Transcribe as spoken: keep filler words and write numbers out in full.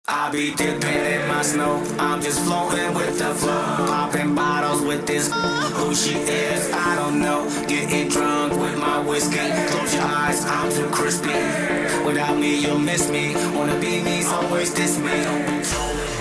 I be dipping in my snow, I'm just floating with the flow. Popping bottles with this, who she is, I don't know. Getting drunk with my whiskey, close your eyes, I'm too crispy. Without me, you'll miss me, wanna be me, always diss me. Don't be trolling.